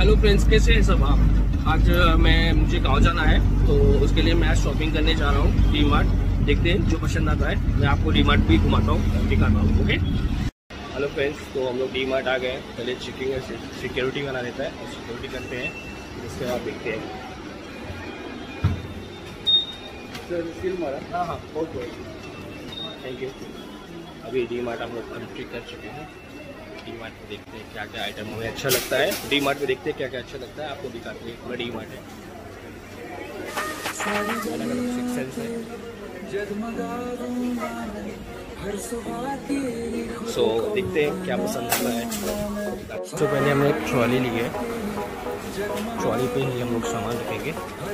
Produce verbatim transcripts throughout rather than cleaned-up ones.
Hello friends, कैसे हैं सब आप। आज मैं मुझे गांव जाना है, तो उसके लिए मैं आज शॉपिंग करने जा रहा हूँ डी मार्ट। देखते हैं जो पसंद आता है मैं आपको डी मार्ट भी घुमाता हूँ, दिखाता हूँ। ओके हेलो फ्रेंड्स, तो हम लोग डी मार्ट आ गए। पहले चेकिंग सिक्योरिटी करना रहता है और सिक्योरिटी करते हैं, इसके बाद देखते हैं। हाँ हाँ बहुत बहुत थैंक यू। अभी डी मार्ट हम लोग एंट्री कर चुके हैं। डी मार्ट में देखते हैं क्या क्या आइटम हमें अच्छा लगता है। डी मार्ट में देखते हैं क्या क्या अच्छा लगता है, आपको दिखाते हैं। पूरा डी मार्ट है, अलग अलग सेक्शन है। सो so, देखते हैं क्या पसंद आता है। सबसे so, पहले हमने एक ट्रॉली ली है, ट्रॉली पे ही हम लोग सामान रखेंगे।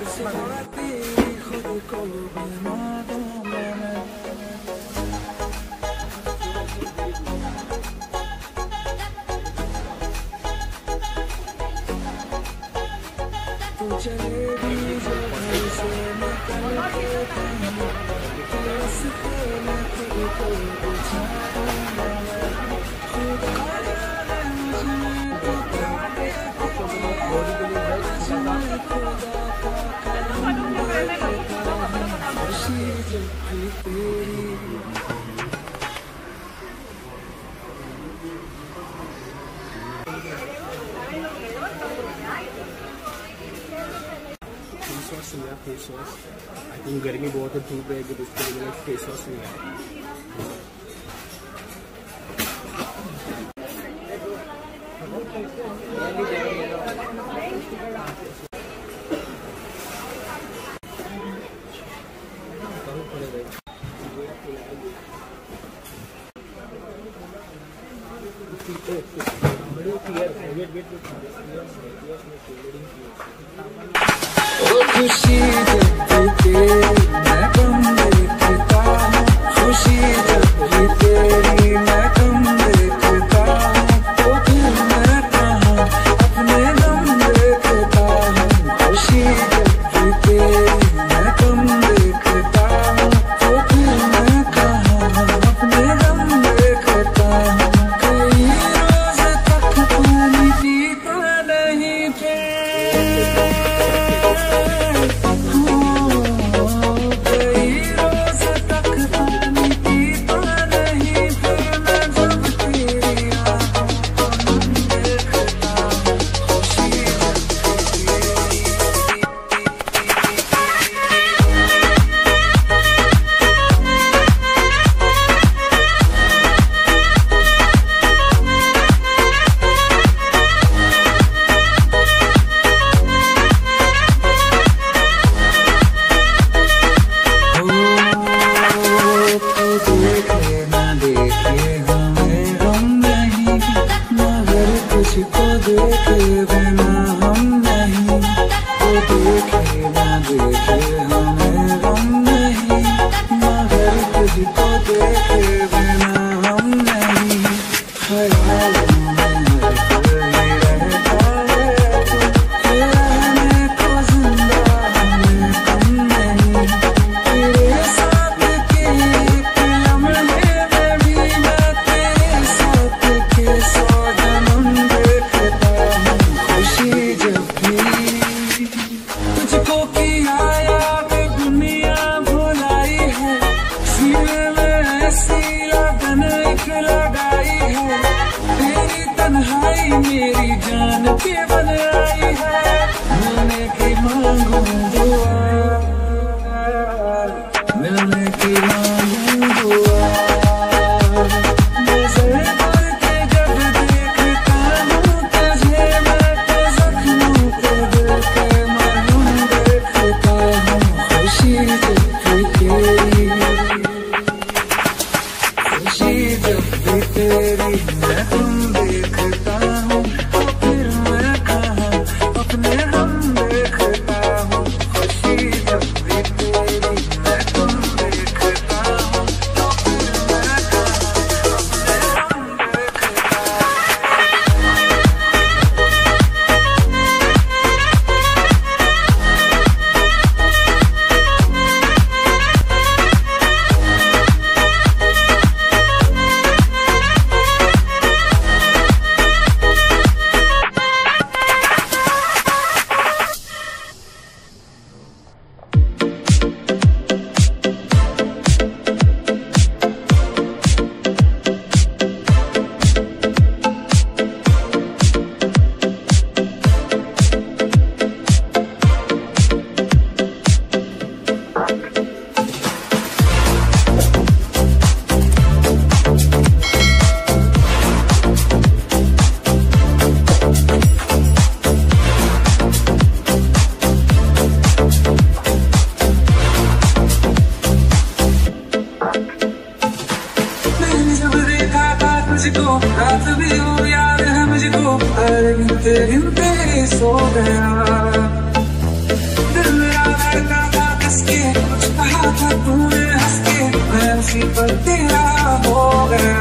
फेस वॉश लिया, फेस वॉश। आई थिंक गर्मी बहुत है, धूप रहेगी, तो उसके लिए मैंने फेस वॉश लिया। खुशी जब तेरी मैं तुम देखता हूँ, खुशी जब तेरी मैं तुम देखता हूँ, तो फिर मैं कहाँ अपने गम देखता हूँ। खुशी जब तेरी मैं तुम देखता हूँ, तो फिर मैं कहाँ अपने गम देखता हूँ। कई रोज तक पानी पीता नहीं थे, को देखे बिना हम नहीं, वो देखे ना देखे हमें गम नहीं, मगर तुझको देखे बिना हम नहीं। ख्यालों में कोई रहता है तो रहने को जिंदा हमें कम नहीं। तेरे साथ के एक लम्हे में भी मैं तेरे साथ के सौ जन्म तुझको किया याद दुनिया भुलाई है, सीने में ऐसी लगन एक लगाई है। तेरी तन्हाई मेरी जान पे बन आई है, मिलने की मांगू दुआ, मिलने की मांगू दुआ। तेरी मैं तुम देखता हूँ, तो फिर मैं कहाँ दिन तेरे सो गया, दिल मेरा धड़का था कस के, कुछ कहा था तूने हंस के, मैं उसी पर तेरा हो गया।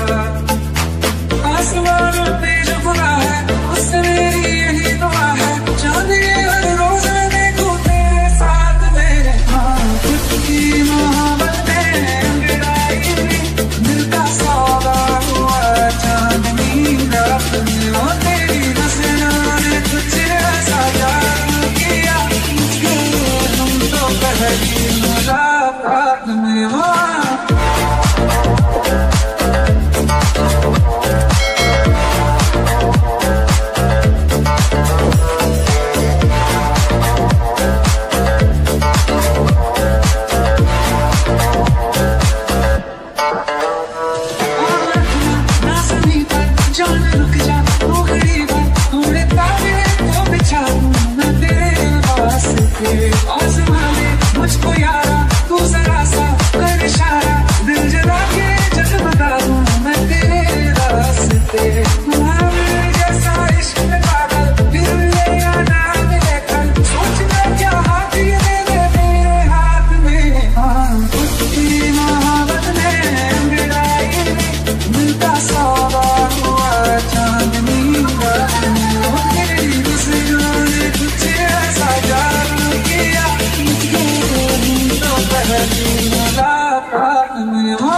आसमान पे जो खुदा है उससे मेरी यही दुआ है, चांद ये हर रोज मैं देखूं तेरे साथ मेरे। हाँ खुद की मोहब्बत में अंगड़ाई में दिल का सौदा हुआ, चांदनी रात में वो तेरी नज़रों ने कुछ ऐसा जादू किया, मुझको तुम तो पहली मुलाकात में वो। मुझको यारा तू जरा सा कर इशारा, दिल जला के जज्बा दूं मैं तेरे रास्ते। जैसा इश्क में पागल फिर मिले या ना मिले कल, सोचना क्या हाथ ये दे दे मेरे हाथ में। हाँ खुद की मोहब्बत में अंगड़ाई में दिल का सौदा हुआ, चांदनी रात में वो तेरी नज़रों ने कुछ ऐसा जादू किया, मुझको पहली मुलाकात में वो।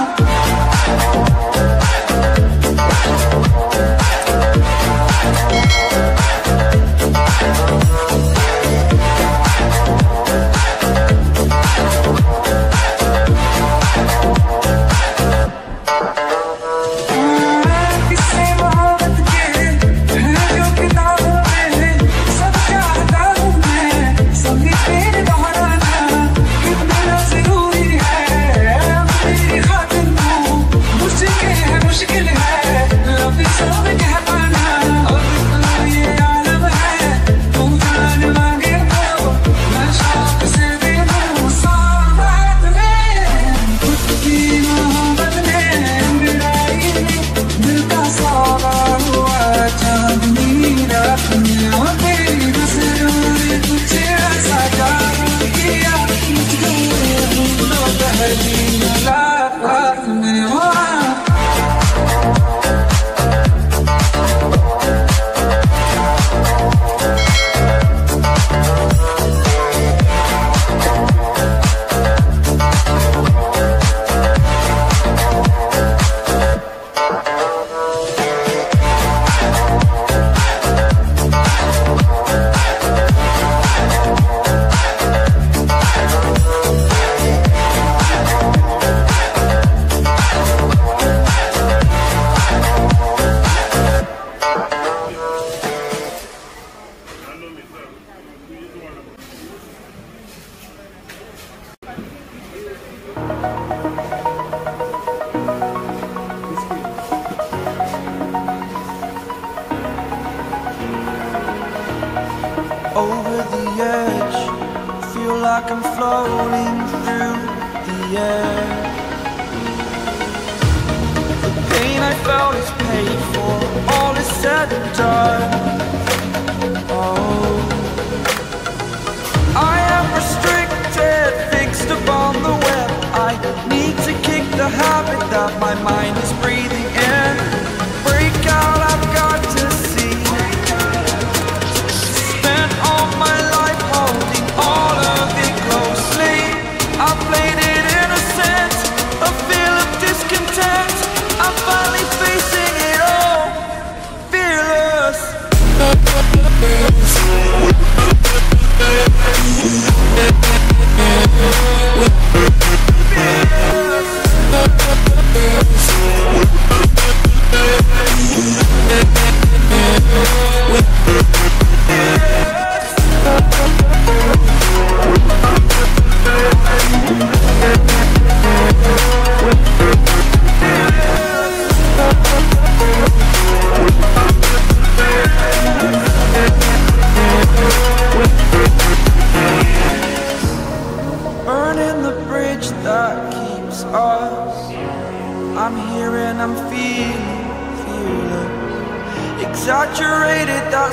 Over the edge, feel like I'm floating through the air. The pain I felt is paid for, all is said and done. Oh, I am restricted, fixed upon the web. I need to kick the habit that my mind is breathing in. Break out, I've got to see. Spent all my life holding all of it closely. I played it innocent, a feel of discontent. I'm finally facing it all, fearless.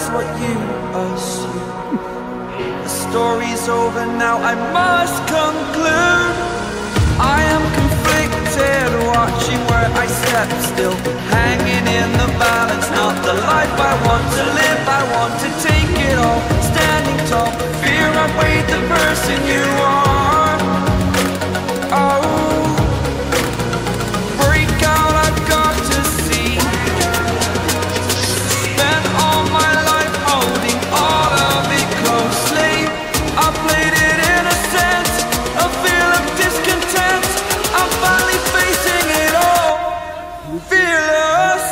that's what you assume. The story's over now, I must conclude. I am conflicted, watching where I step still, hanging in the balance, not the life I want to live. I want to take it all, standing tall, fear outweighed the person you are. Oh, break out, I've got to see. Spent all my life holding all of it closely. I played it innocent, a feel of discontent. I'm finally facing it all, fearless.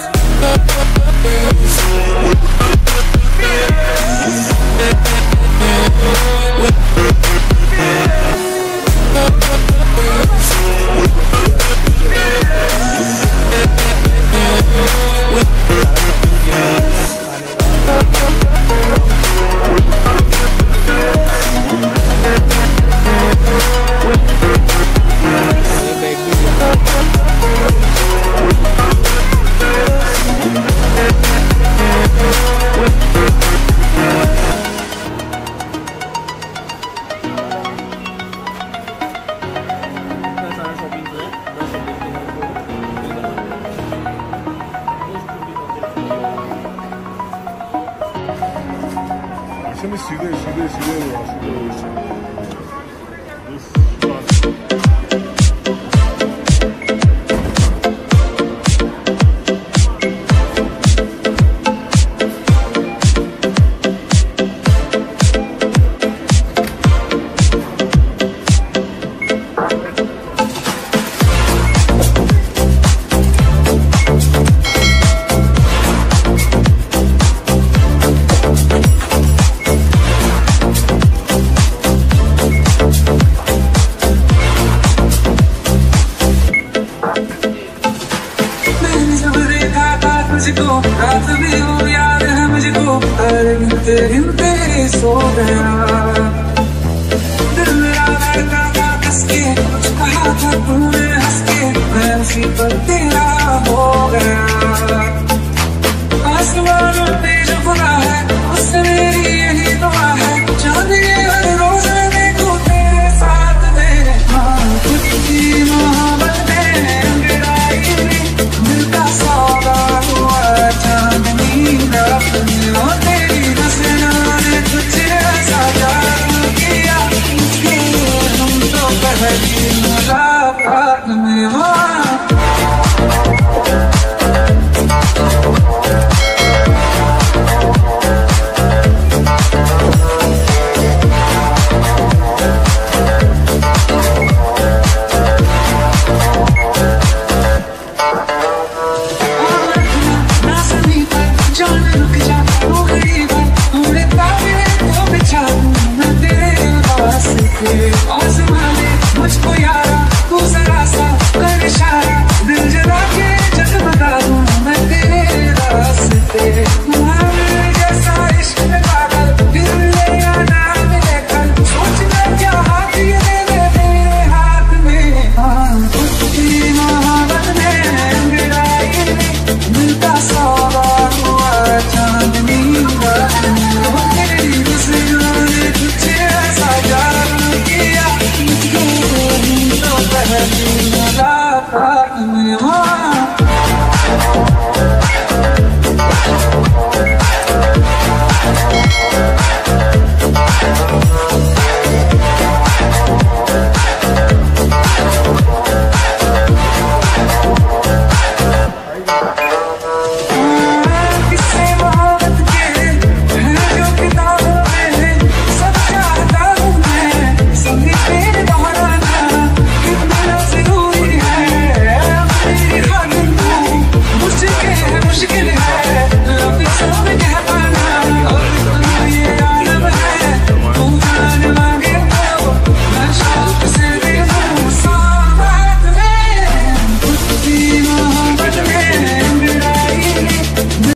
Şimdi सीधे सीधे सीधे हुआ सीधे मुझको रात भी हो याद है मुझको हर गिनते गिनते सो गया दिल मेरा धड़का था कस के कुछ कहा था तूने हंस के मैं उसी पर तेरा हो गया आसमानों पे जो